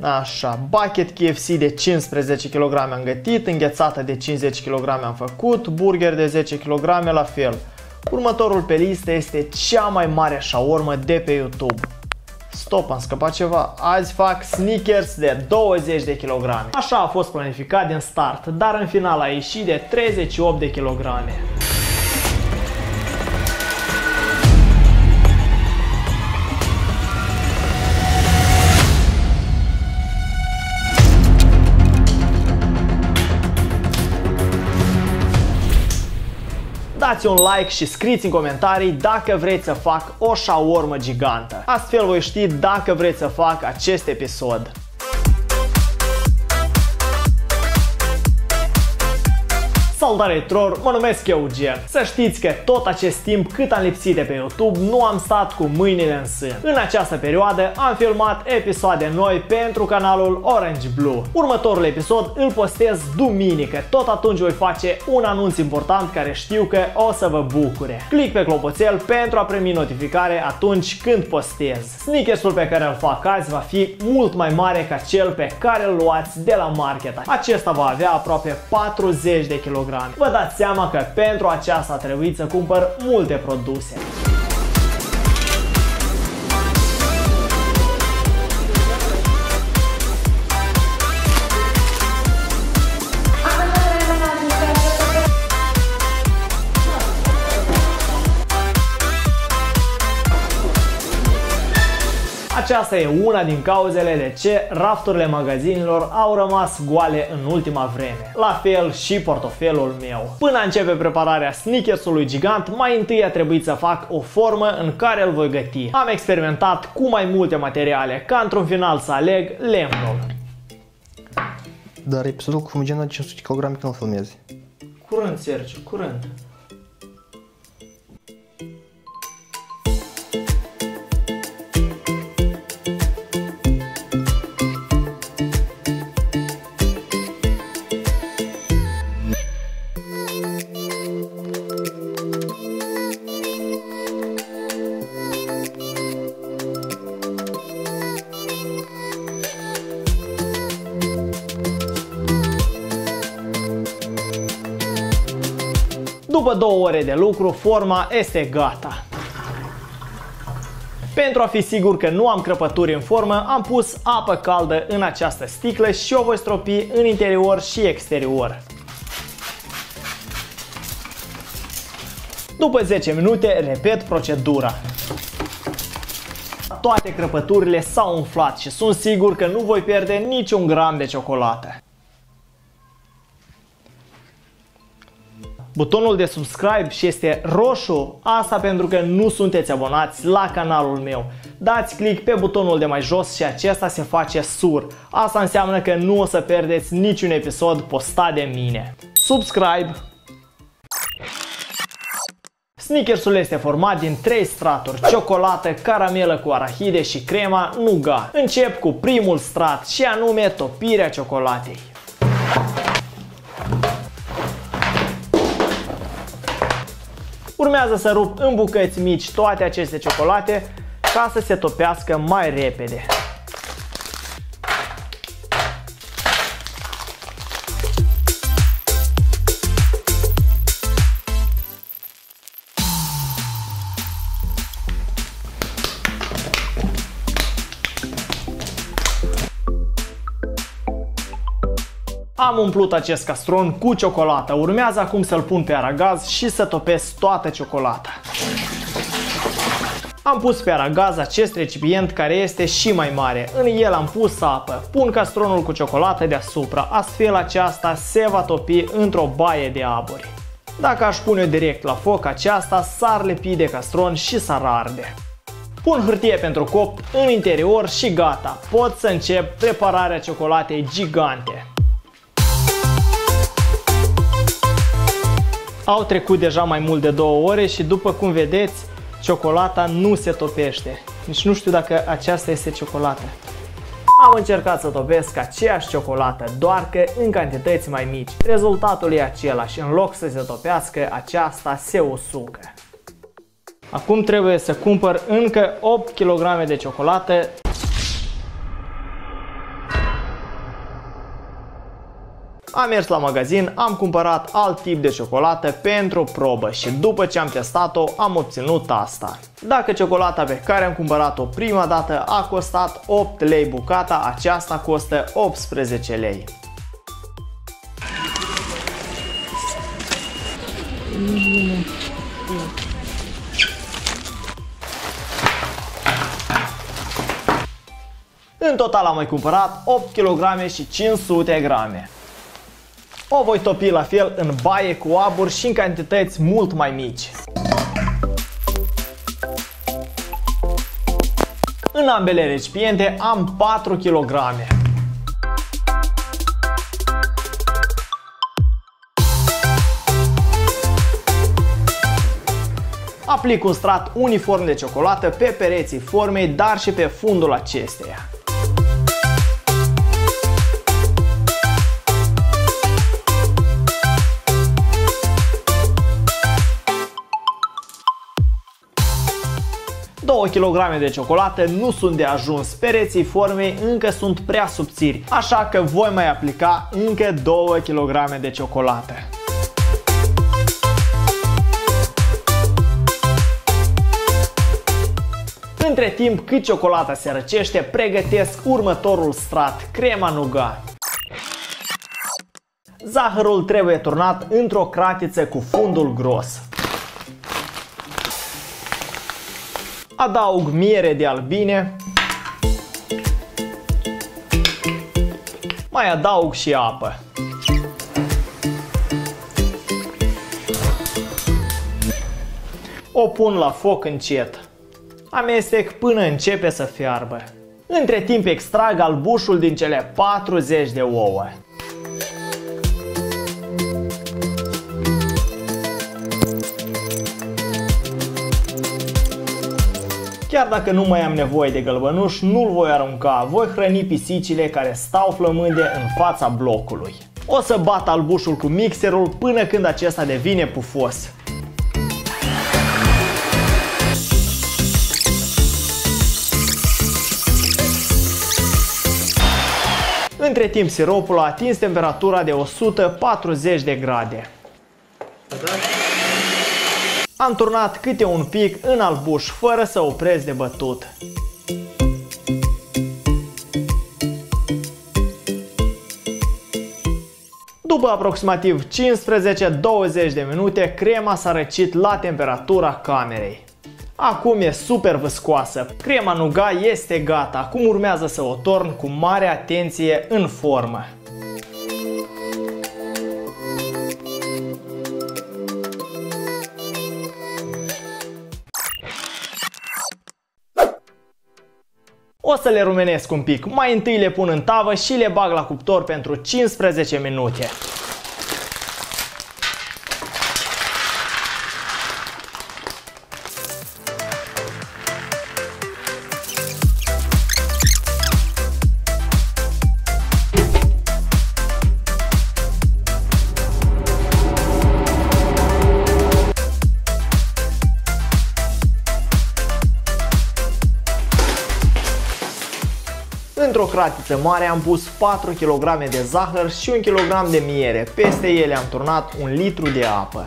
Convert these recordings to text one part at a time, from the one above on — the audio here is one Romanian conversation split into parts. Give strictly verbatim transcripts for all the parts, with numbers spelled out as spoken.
Așa, bucket K F C de cincisprezece kilograme am gătit, înghețată de cincizeci kilograme am făcut, burger de zece kilograme la fel. Următorul pe listă este cea mai mare shawarma de pe YouTube. Stop, am scăpat ceva. Azi fac Snickers de douăzeci de kilograme. Așa a fost planificat din start, dar în final a ieșit de treizeci și opt de kilograme. Dați un like și scrieți în comentarii dacă vreți să fac o shawarma gigantă. Astfel voi ști dacă vreți să fac acest episod. Salutare tuturor, mă numesc Eugen. Să știți că tot acest timp cât am lipsit de pe YouTube nu am stat cu mâinile în sân. În această perioadă am filmat episoade noi pentru canalul Orange Blue. Următorul episod îl postez duminică, tot atunci voi face un anunț important care știu că o să vă bucure. Click pe clopoțel pentru a primi notificare atunci când postez. Snickersul pe care îl fac azi va fi mult mai mare ca cel pe care îl luați de la market. Acesta va avea aproape patruzeci de kilograme. Vă dați seama că pentru aceasta a trebuit să cumpăr multe produse. Aceasta e una din cauzele de ce rafturile magazinelor au rămas goale în ultima vreme. La fel și portofelul meu. Până începe prepararea Snickersului gigant, mai întâi a trebuit să fac o formă în care îl voi găti. Am experimentat cu mai multe materiale, ca într-un final să aleg lemnul. Dar episodul cu fumigena de cinci sute de kilograme când îl filmezi? Curând, Sergiu, curând. După două ore de lucru, forma este gata. Pentru a fi sigur că nu am crăpături în formă, am pus apă caldă în această sticlă și o voi stropi în interior și exterior. După zece minute, repet procedura. Toate crăpăturile s-au umflat și sunt sigur că nu voi pierde niciun gram de ciocolată. Butonul de subscribe și este roșu, asta pentru că nu sunteți abonați la canalul meu. Dați click pe butonul de mai jos și acesta se face sur. Asta înseamnă că nu o să pierdeți niciun episod postat de mine. Subscribe! Snickersul este format din trei straturi: ciocolată, caramelă cu arahide și crema nougat. Încep cu primul strat și anume topirea ciocolatei. Urmează să rup în bucăți mici toate aceste ciocolate ca să se topească mai repede. Am umplut acest castron cu ciocolată. Urmează acum să-l pun pe aragaz și să topesc toată ciocolata. Am pus pe aragaz acest recipient care este și mai mare. În el am pus apă. Pun castronul cu ciocolată deasupra. Astfel aceasta se va topi într-o baie de aburi. Dacă aș pune direct la foc, aceasta s-ar lipi de castron și s-ar arde. Pun hârtie pentru copt în interior și gata. Pot să încep prepararea ciocolatei gigante. Au trecut deja mai mult de două ore și după cum vedeți, ciocolata nu se topește. Nici nu știu dacă aceasta este ciocolată. Am încercat să topesc aceeași ciocolată, doar că în cantități mai mici. Rezultatul e același, în loc să se topească, aceasta se usucă. Acum trebuie să cumpăr încă opt kilograme de ciocolată. Am mers la magazin, am cumpărat alt tip de ciocolată pentru probă și după ce am testat-o am obținut asta. Dacă ciocolata pe care am cumpărat-o prima dată a costat opt lei bucata, aceasta costă optsprezece lei. În total am mai cumpărat opt kilograme și cinci sute grame. O voi topi la fel în baie cu abur și în cantități mult mai mici. În ambele recipiente am patru kilograme. Aplic un strat uniform de ciocolată pe pereții formei, dar și pe fundul acesteia. două kilograme de ciocolată nu sunt de ajuns, pereții formei încă sunt prea subțiri, așa că voi mai aplica încă două kilograme de ciocolată. Între timp cât ciocolata se răcește, pregătesc următorul strat, crema nougat. Zahărul trebuie turnat într-o cratiță cu fundul gros. Adaug miere de albine. Mai adaug și apă. O pun la foc încet. Amestec până începe să fiarbă. Între timp extrag albușul din cele patruzeci de ouă. Chiar dacă nu mai am nevoie de gălbănuș, nu-l voi arunca, voi hrăni pisicile care stau flămânde în fața blocului. O să bat albușul cu mixerul până când acesta devine pufos. Între timp siropul a atins temperatura de o sută patruzeci de grade. Am turnat câte un pic în albuș fără să opresc de bătut. După aproximativ cincisprezece douăzeci de minute, crema s-a răcit la temperatura camerei. Acum e super viscoasă. Crema nougat este gata. Acum urmează să o torn cu mare atenție în formă. O să le rumenesc un pic. Mai întâi le pun în tavă și le bag la cuptor pentru cincisprezece minute. Într-o cratiță mare am pus patru kilograme de zahăr și un kilogram de miere. Peste ele am turnat un litru de apă.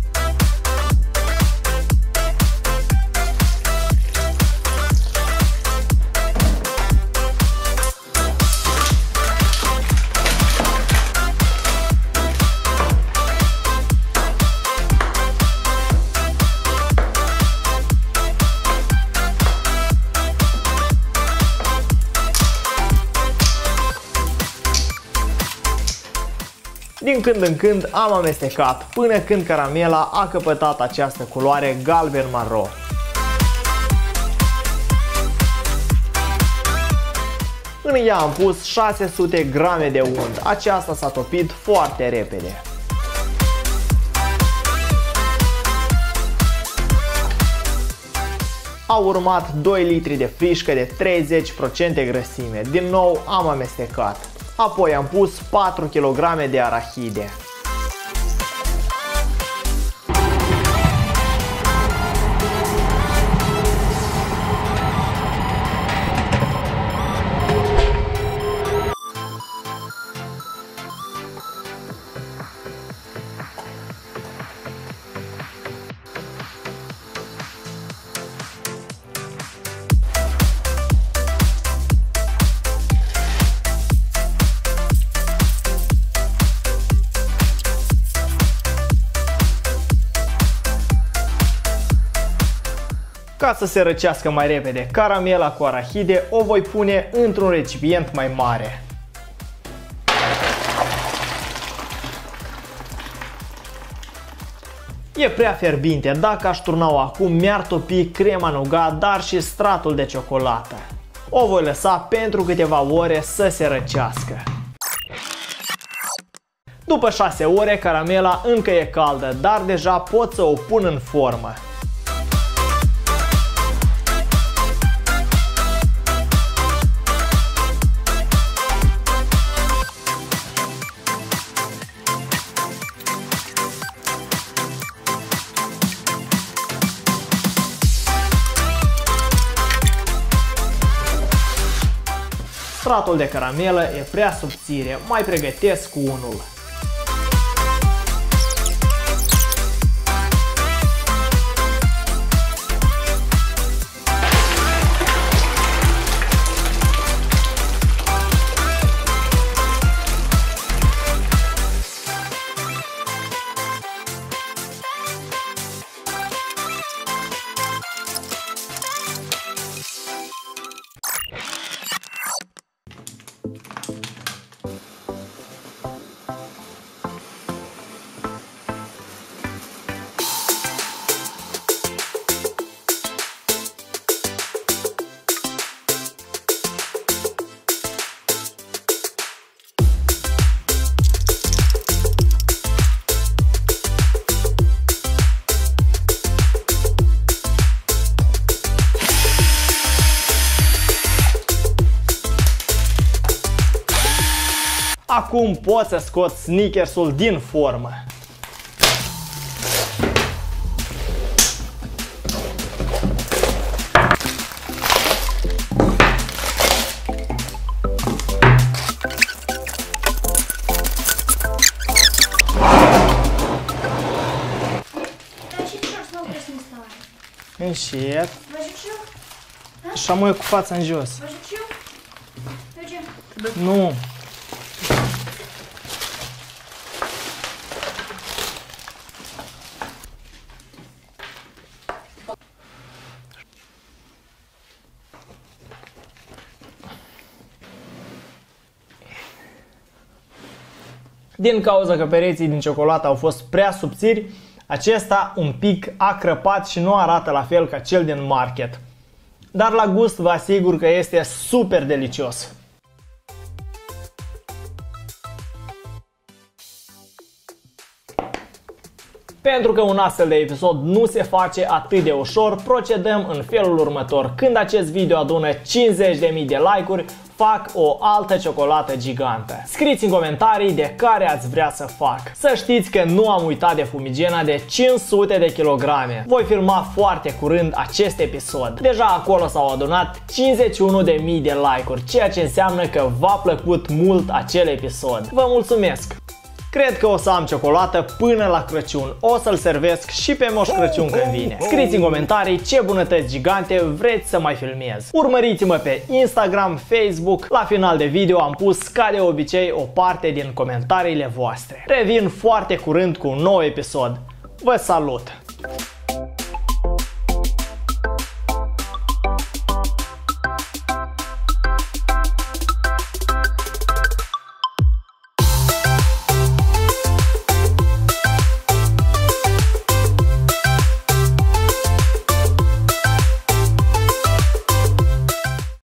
Din când în când am amestecat până când caramela a căpătat această culoare galben-maro. În ea am pus șase sute grame de unt. Aceasta s-a topit foarte repede. Au urmat doi litri de frișcă de treizeci la sută grăsime. Din nou am amestecat. Apoi am pus patru kilograme de arahide. Ca să se răcească mai repede caramela cu arahide, o voi pune într-un recipient mai mare. E prea fierbinte, dacă aș turna-o acum mi-ar topi crema nougat, dar și stratul de ciocolată. O voi lăsa pentru câteva ore să se răcească. După șase ore, caramela încă e caldă, dar deja pot să o pun în formă. Stratul de caramelă e prea subțire, mai pregătesc unul. Acum pot să scot Snickers-ul din formă. Încet. Și amoi cu fața în jos. Nu. Din cauza că pereții din ciocolată au fost prea subțiri, acesta un pic a crăpat și nu arată la fel ca cel din market. Dar la gust vă asigur că este super delicios. Pentru că un astfel de episod nu se face atât de ușor, procedăm în felul următor. Când acest video adună cincizeci de mii de like-uri, fac o altă ciocolată gigantă. Scrieți în comentarii de care ați vrea să fac. Să știți că nu am uitat de fumigena de cinci sute de kilograme. Voi filma foarte curând acest episod. Deja acolo s-au adunat cincizeci și unu de mii de like-uri, ceea ce înseamnă că v-a plăcut mult acel episod. Vă mulțumesc! Cred că o să am ciocolată până la Crăciun. O să-l servesc și pe Moș Crăciun când vine. Scrieți în comentarii ce bunătăți gigante vreți să mai filmez. Urmăriți-mă pe Instagram, Facebook. La final de video am pus, ca de obicei, o parte din comentariile voastre. Revin foarte curând cu un nou episod. Vă salut!